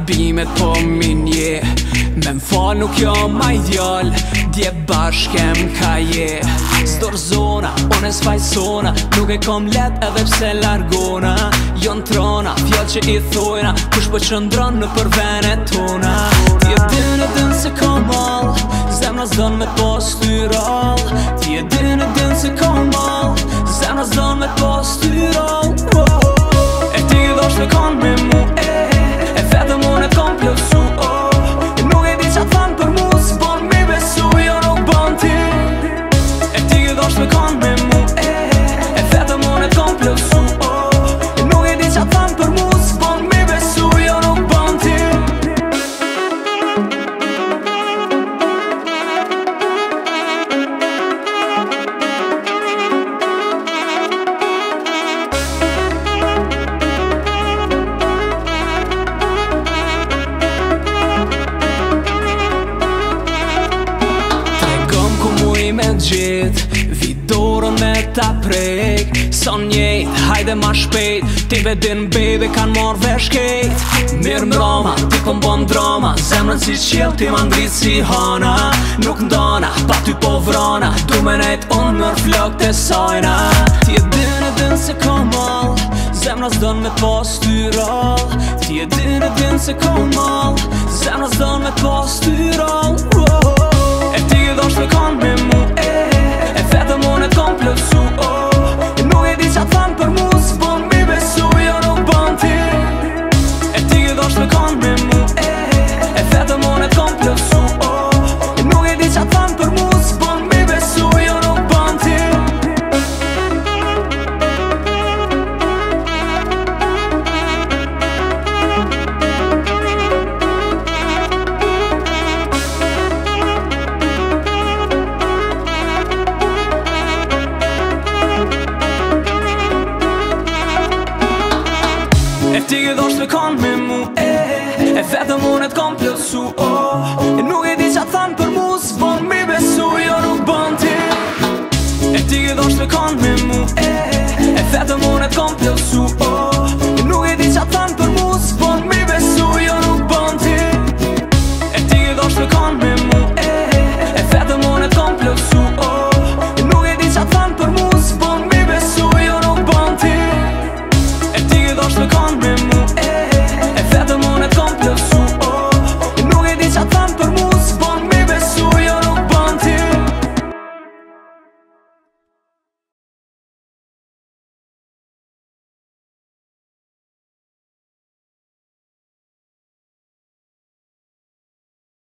gabimet po minje. Me m'fall nuk jo ma ideal, dje bashkem ka je. S'dorzona, unë s'fajsona, nuk e kom let edhe pse largona. Jon trona, fjall që i thojna, kush po qëndron në për venet tona. Ti e din se kom all, zemra s'don me po styral. Ti e din se kom all, zemra s'don me po styral. E ti dhosh me kon me mu, e vetëm unë e kom plësu. E nuk e di qa than për mu, s'bon mi besu, jo nuk bon ti. E ti dhosh me kon me mu, e vetëm unë e kom plësu. E nuk e di qa than për mu, s'bon mi besu, jo nuk bon ti. Me gjith, vidorën me ta prek. Son njejt, hajde ma shpejt, ti bedin baby kan mor vesh kejt. Mirë mroma, ti kom bon drama, zemrën si qil, ti ma ngrit si hana. Nuk ndona, pa ty po vrona, du me nejt unë mër flok të sajna. Ti e din se kom all, zemra s'don me po styral. Ti e din se kom all, zemra s'don me po styral. E ti e dhosh me kon me mu, e vetëm unë e kom plësu. E nuk e di qa than për mu, s'bon mi besu, jo nuk bon ti. E ti e dhosh me kon me mu, e vetëm unë e kom plësu. E nuk e di qa than për mu, s'bon mi besu, jo nuk bon ti. E ti e dhosh me kon me mu, e vetëm unë e t'kom plësu. E nuk e di qa than për mu, s'bon mi besu, jo nuk bon ti. E ti e dhosh me kon me mu, e vetëm unë e t'kom plësu. E nuk e di qa than për mu, s'bon mi besu, jo nuk bon ti. E ti e dhosh me kon me mu, e vetëm unë e t'kom plësu. E nuk e di qa than për mu, s'bon mi besu, jo nuk bon ti. E ti e dhosh me kon me mu,